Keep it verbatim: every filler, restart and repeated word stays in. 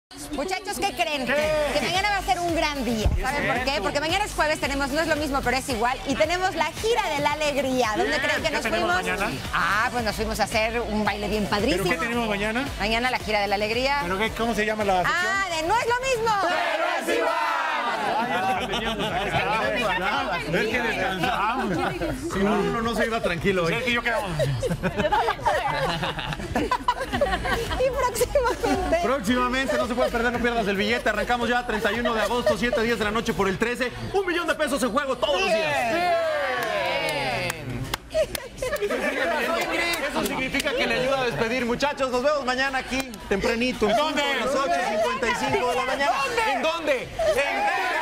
Muchachos, ¿qué creen? ¿Qué? Que mañana va a ser un gran día. ¿Saben por qué? Porque mañana es jueves, tenemos, no es lo mismo, pero es igual. Y tenemos la gira de la alegría. ¿Dónde Bien. creen que ¿Qué nos tenemos fuimos? mañana? Ah, pues nos fuimos a hacer un baile bien padrísimo. ¿Pero qué tenemos mañana? Mañana la gira de la alegría. ¿Pero qué, cómo se llama la sección? Ah, de no es lo mismo. ¡Pero es igual! Es que descansamos. Si no, uno no se iba tranquilo hoy. Sí, es que yo quedamos. Y próximamente. Próximamente, no se puede perder, no pierdas el billete. Arrancamos ya treinta y uno de agosto, siete días de la noche por el trece. Un millón de pesos en juego todos los días. Eso significa que le ayuda a despedir, muchachos. Nos vemos mañana aquí, tempranito. ¿En dónde? A las ocho cincuenta y cinco de la mañana. ¿En dónde? ¿En dónde?